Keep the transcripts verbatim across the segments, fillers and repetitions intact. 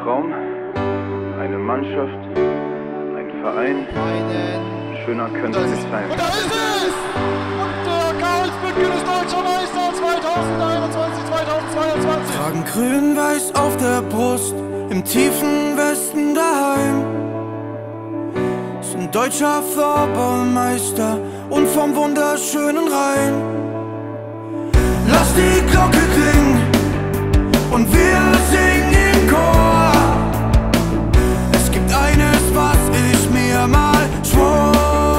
Traum, eine Mannschaft, ein Verein. Schöner könnte es nicht sein. Und da ist es! Und der Karlsbüttel ist deutscher Meister zweitausendeinundzwanzig, zweitausendzweiundzwanzig. Tragen grün-weiß auf der Brust, im tiefen Westen daheim. Sind deutscher Floorballmeister und vom wunderschönen Rhein. Lass die Glocke klingen und wir singen im Chor. Es gibt eines, was ich mir mal schwor.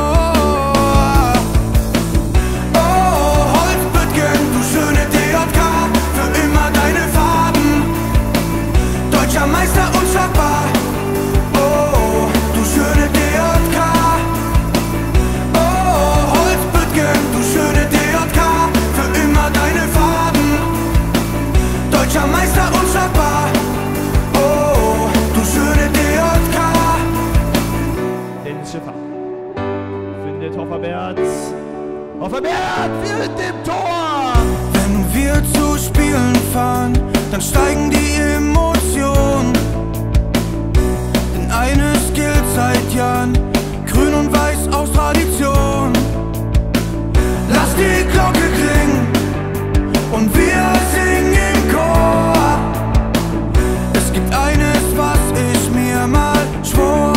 Oh, Holzbüttgen, du schöne D J K, für immer deine Farben. Deutscher Meister unschlagbar. Oh, du schöne D J K. Oh, Holzbüttgen, du schöne D J K, für immer deine Farben. Deutscher Meister unschlagbar. Oh, du schöne D J K. Dennis Schiffer findet Hofferbert. Hofferbert mit dem Tor! Wenn wir zu Spielen fahren, dann steigen die Emotionen. Denn eines gilt seit Jahren: Grün und Weiß aus Tradition. Lass die Glocke klingen und wir singen im Chor. Es gibt eines, was ich mir mal schwor.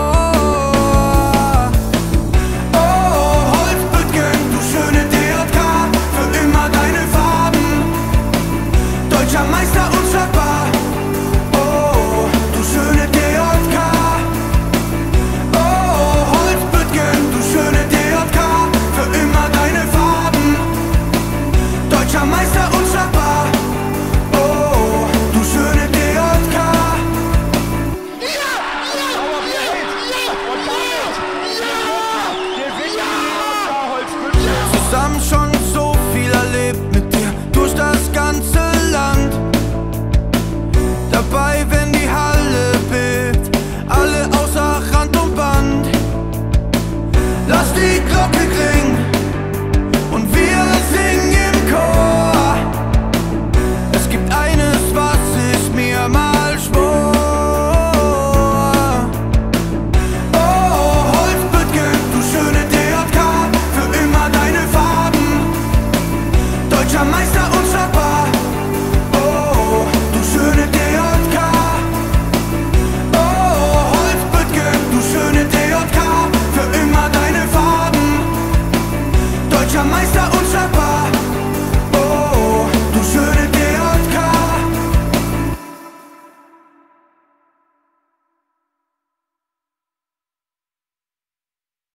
Oh, Holzbüttgen, du schöne D J K, für immer deine Farben. Deutscher Meister